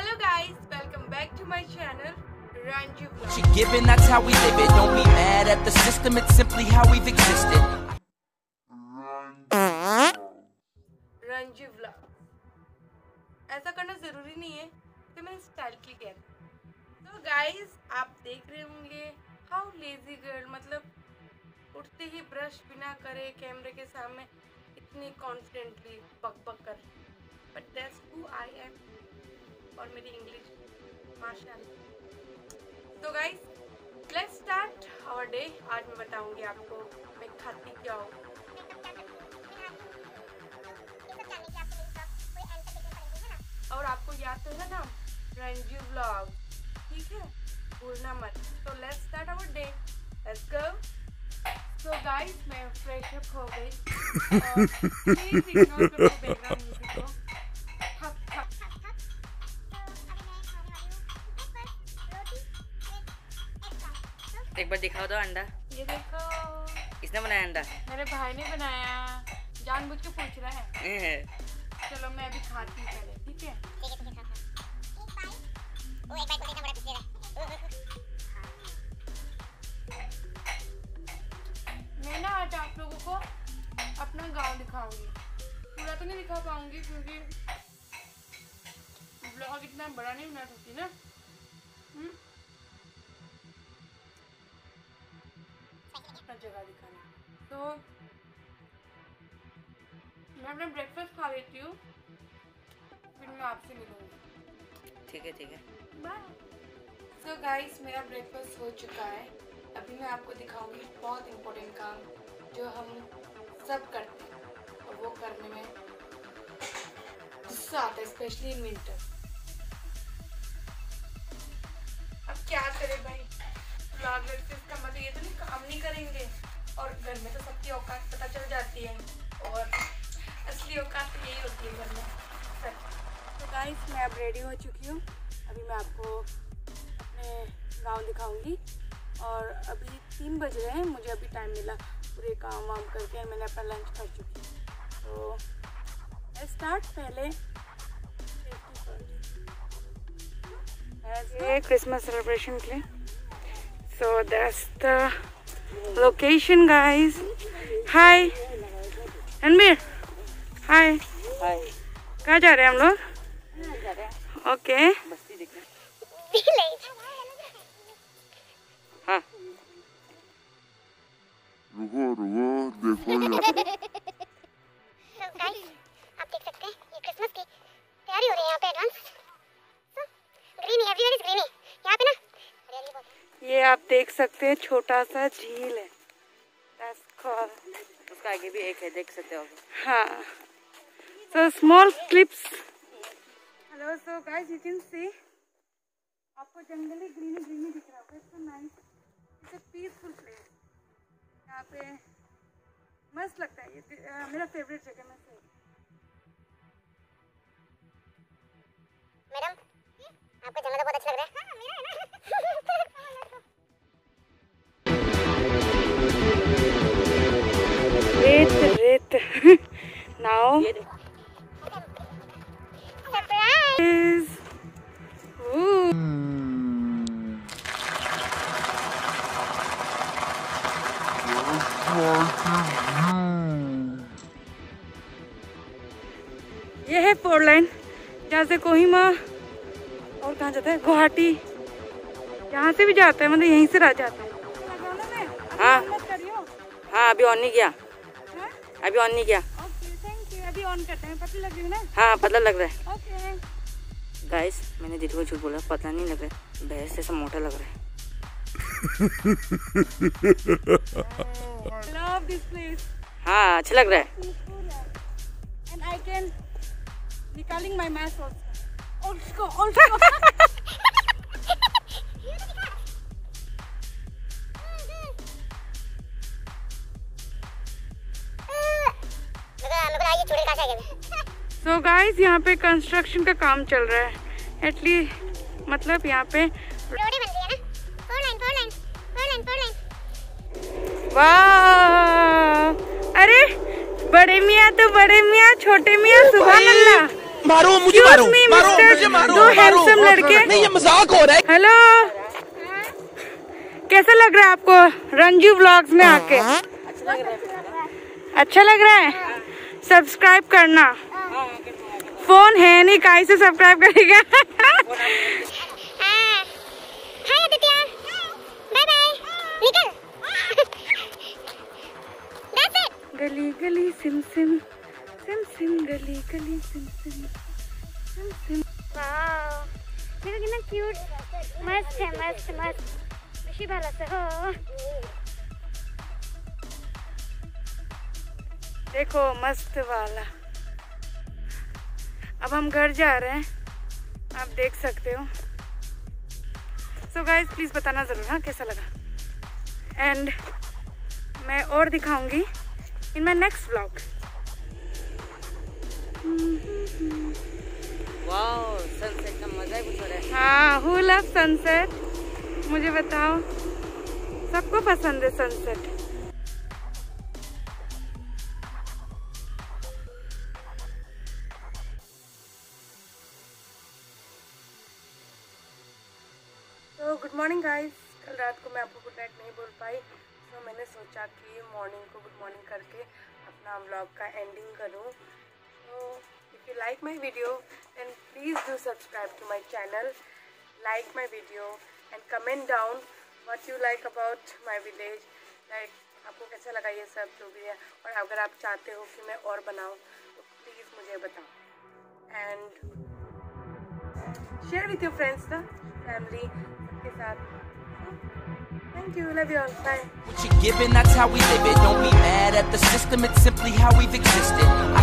Hello guys, welcome back to my channel Ranju Vlog. She given, that's how we live it. Don't be mad at the system, it's simply how we've existed. Ranju Vlog. ऐसा करना जरूरी नहीं है, तो मैंने style के लिए किया। तो गाइस आप देख रहे होंगे हाउ लेजी गर्ल, मतलब उठते ही ब्रश बिना करे कैमरे के सामने इतनी कॉन्फिडेंटली बक कर, but that's who I am. और मेरी इंग्लिश माशाल्लाह। तो guys let's start our day. आज मैं बताऊंगी आपको मैं खाती क्या हूँ। और आपको याद तो है ना, रंजू व्लॉग, ठीक है, भूलना मत। तो let's start our day, let's go. So guys मैं फ्रेश अप हो गई और प्लीज इग्नोर करो बैकग्राउंड म्यूजिक को। एक बार दिखाओ तो अंडा। ये देखो, किसने बनाया अंडा? मेरे भाई ने बनाया, जानबूझ के पूछ रहा है। चलो मैं अभी खाती हूँ पहले, ठीक है? मैं ना आज आप लोगों को अपना गांव दिखाऊंगी। पूरा तो नहीं दिखा पाऊंगी क्योंकि ब्लॉग इतना बड़ा नहीं बना सकती ना। जगह दिखाना। तो मैं अपना ब्रेकफास्ट खा लेती हूँ, फिर मैं आपसे मिलूंगी। ठीक है, ठीक है, बाय। सो गाइस मेरा ब्रेकफास्ट हो चुका है। अभी मैं आपको दिखाऊंगी बहुत इम्पोर्टेंट काम जो हम सब करते हैं और वो करने में गुस्सा आता है, स्पेशली इन विंटर। अब क्या करें भाई, ब्लॉगर से इसका मतलब ये तो नहीं काम नहीं करेंगे, और घर में तो सबकी औकात पता चल जाती है, और असली औकात तो यही होती है घर में। तो गाइस मैं अब रेडी हो चुकी हूँ। अभी मैं आपको अपने गांव दिखाऊंगी और अभी 3 बज रहे हैं। मुझे अभी टाइम मिला पूरे काम वाम करके, मैंने अपना लंच कर चुकी हूँ। तो स्टार्ट पहले ये क्रिसमस सेलिब्रेशन के लिए। So that's the location, guys. Hi, Ranbir. Hi. Hi. कहाँ जा रहे हैं हम लोग? जा रहे हैं ओके। बस्ती देखने। हाँ। रुको देखो So guys, आप देख सकते हैं ये क्रिसमस की तैयारी हो रही है यहाँ पे advance. Greenie, everywhere is greenie. यहाँ पे ना हरियाली बहुत है। ये आप देख सकते हैं छोटा सा झील है। That's called. उसका आगे भी एक है, देख सकते हो। हाँ। So small clips. Hello, so guys you can see. आपको जंगली ग्रीनी दिख रहा होगा। It's so nice. It's a peaceful place. यहाँ पे मस्त लगता है। ये मेरा फेवरेट जगह में से। मैडम, आपको जंगल तो बहुत अच्छा लग रहा है। हाँ, मेरा है ना। रेत now is ये है 4 लाइन जहाँ से कोहिमा और कहाँ जाता है, गुवाहाटी, यहाँ से भी जाता है, मतलब यहीं से रह जाता है। हाँ हाँ, अभी ऑन नहीं किया, अभी ऑन नहीं किया। Okay thank you. अभी ऑन करते हैं। पतला लग रही है ना? हाँ, पतला लग रहा है। ओके गाइस मैंने दीदी को झूठ बोला, पतला नहीं लग रहा है, भैंस जैसा मोटा लग रहा है। Love this place. हाँ, अच्छा लग रहा है। एंड आई कैन निकालिंग my mask also. So guys यहाँ पे कंस्ट्रक्शन का काम चल रहा है। एटलीस्ट मतलब यहाँ पे रोडें बन रही है ना। 4 लाइन। वाह, अरे बड़े मियाँ तो बड़े मियाँ, छोटे मियाँ सुभान अल्लाह। मारो मुझे, मारो मुझे, मारो दो हैंडसम कैसा लग रहा है आपको रंजू व्लॉग्स में आके? अच्छा लग रहा है। सब्सक्राइब करना। फोन है नहीं, काहे से सब्सक्राइब करेगा? हाय आदित्य, बाय बाय, निकल। That's it. गली गली सिम सिम सिम सिम, गली गली सिम सिम सिम सिम। वाओ, देखो कितना क्यूट, मस्त है, मस्त मस्त। खुशी भला से हो। देखो मस्त वाला। अब हम घर जा रहे हैं, आप देख सकते हो। सो गाइस प्लीज बताना जरूर हाँ कैसा लगा, एंड मैं और दिखाऊंगी in my next vlog. Wow, sunset का मजा ही कुछ हो रहा है। हाँ, हु लव सनसेट? मुझे बताओ, सबको पसंद है सनसेट। तो गुड मॉर्निंग गाइस। कल रात को मैं आपको गुड नाइट नहीं बोल पाई, तो मैंने सोचा कि मॉर्निंग को गुड मॉर्निंग करके अपना व्लॉग का एंडिंग करूं। तो if you like my video then please do subscribe to my channel, like my video and comment down what you like about my village. Like आपको कैसा लगा ये सब जो भी है, और अगर आप चाहते हो कि मैं और बनाऊँ तो प्लीज़ मुझे बताओ, and share with your friends ना, फैमिली के साथ। Thank you, love you all, bye. What you're giving, that's how we live it. Don't be mad at the system, it's simply how we've existed.